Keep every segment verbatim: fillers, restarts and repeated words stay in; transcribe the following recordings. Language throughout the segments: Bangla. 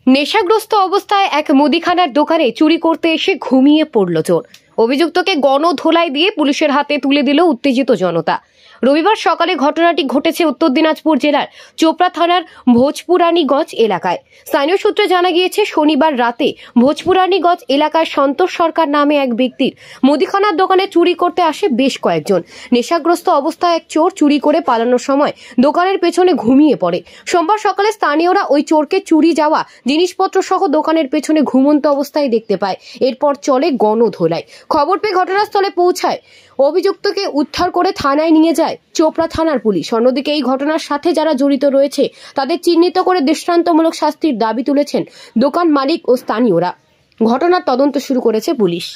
নেশাগ্রস্ত অবস্থায় এক মুদিখানার দোকানে চুরি করতে এসে ঘুমিয়ে পড়ল চোর। অভিযুক্তকে গণধোলাই দিয়ে পুলিশের হাতে তুলে দিল উত্তেজিত জনতা। রবিবার সকালে ঘটনাটি ঘটেছে উত্তর দিনাজপুর জেলার চোপড়া থানার ভোজপুরানীগঞ্জ এলাকায়। স্থানীয় সূত্রে জানা গিয়েছে, শনিবার রাতে ভোজপুরানীগঞ্জ এলাকায় সন্তোষ সরকার নামে এক ব্যক্তির মুদিখানার দোকানে চুরি করতে আসে বেশ কয়েকজন। নেশাগ্রস্ত অবস্থায় এক চোর চুরি করে পালানোর সময় দোকানের পেছনে ঘুমিয়ে পড়ে। সোমবার সকালে স্থানীয়রা ওই চোরকে চুরি যাওয়া জিনিসপত্র সহ দোকানের পেছনে ঘুমন্ত অবস্থায় দেখতে পায়। এরপর চলে গণধোলাই। খবর পেয়ে ঘটনাস্থলে পৌঁছায় অভিযুক্তকে উদ্ধার করে থানায় নিয়ে যায় চোপড়া থানার পুলিশ। অন্যদিকে এই ঘটনার সাথে যারা জড়িত রয়েছে তাদের চিহ্নিত করে দৃষ্টান্তমূলক শাস্তির দাবি তুলেছেন দোকান মালিক ও স্থানীয়রা। ঘটনার তদন্ত শুরু করেছে পুলিশ।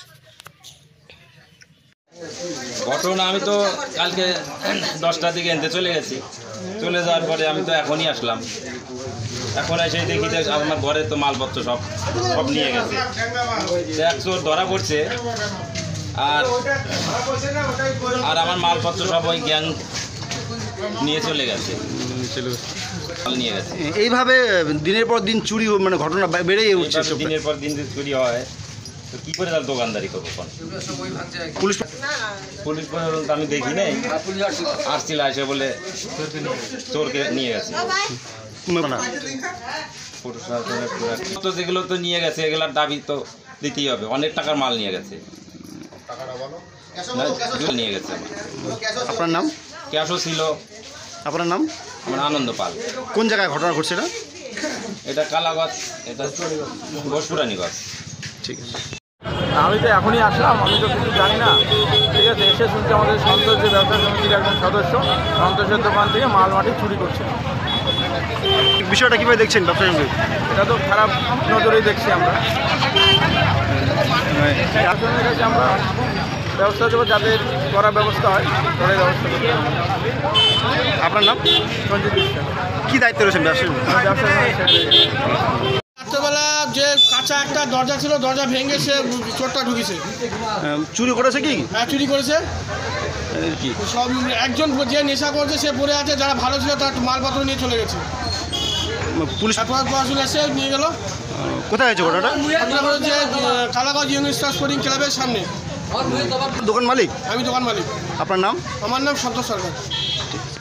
ঘটনা আমি তো কালকে দশটার দিকে এনতে চলে গেছি। চলে যাওয়ার পরে আমি তো এখনই আসলাম। এখন এসে দেখি যে আমার ঘরে তো মালপত্র সব সব নিয়ে গেছে। এক চোর ধরা পড়ছে, আর আর আমার মালপত্র সব ওই গ্যাং নিয়ে চলে গেছে নিয়ে গেছে এইভাবে দিনের পর দিন চুরি মানে ঘটনা বেড়েই উঠছে। দিনের পর দিন চুরি হয় তো কী করে তার দোকানদারি করবো? পুলিশ পুলিশ পর্যন্ত আমি দেখি নাই, আসছিল এসে বলে চোরকে নিয়ে গেছে। তো যেগুলো তো নিয়ে গেছে এগুলার দাবি তো দিতেই হবে। অনেক টাকার মাল নিয়ে গেছে নিয়ে গেছে আপনার নাম? ক্যাশও ছিল। আপনার নাম? আমার আনন্দ পাল। কোন জায়গায় ঘটনা ঘটছে এটা? এটা কালাগঞ্জ, এটা ভোজপুরানীগঞ্জ। ঠিক আছে। আমি তো এখনই আসলাম, আমি তো কিছু জানি না। ঠিক আছে, এসে শুনছি আমাদের সন্তোষ যে ব্যবসা সমিতির একজন সদস্য সন্তোষের দোকান থেকে মাল মাটি চুরি করছে। বিষয়টা কীভাবে দেখছেন ব্যবসা সমিতি? এটা তো খারাপ নজরেই দেখছি আমরা। ব্যবসার কাছে আমরা ব্যবস্থা দেবো, যাদের করার ব্যবস্থা হয় করার ব্যবস্থা করতে। আপনার নাম? সঞ্জিত বিশ্বাস। কী দায়িত্ব রয়েছেন ব্যবসা ব্যবসা রাত্রেবেলা যে কাঁচা একটা দরজা ছিল, দরজা ভেঙে সে চোরটা ঢুকেছে। চুরি করেছে কি? হ্যাঁ, চুরি করেছে। কি সব একজন যে নেশা করছে সে পড়ে আছে, যারা ভালো ছিল তার মালপত্র নিয়ে চলে গেছে। পুলিশ প্রশাসন এসে নিয়ে গেল। কোথায় হয়েছে ঘটনাটা? ঘটনা হচ্ছে কালাগঞ্জ ইয়ং স্টার স্পোর্টিং ক্লাবের সামনে। দোকান মালিক? আমি দোকান মালিক। আপনার নাম? আমার নাম সন্তোষ সরকার।